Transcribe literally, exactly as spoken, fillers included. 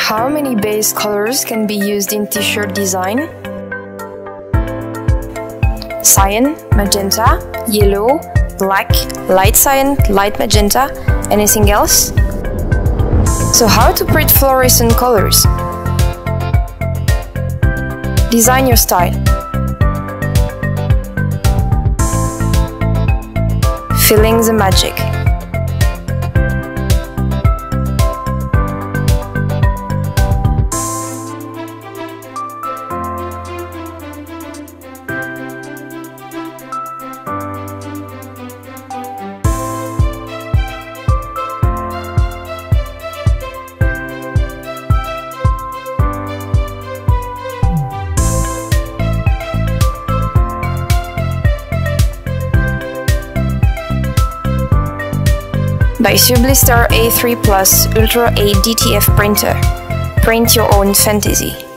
How many base colors can be used in t-shirt design? Cyan, magenta, yellow, black, light cyan, light magenta, anything else? So how to print fluorescent colors? Design your style. Feeling the magic. By SUBLISTAR A three plus Ultra eight D T F printer. Print your own fantasy.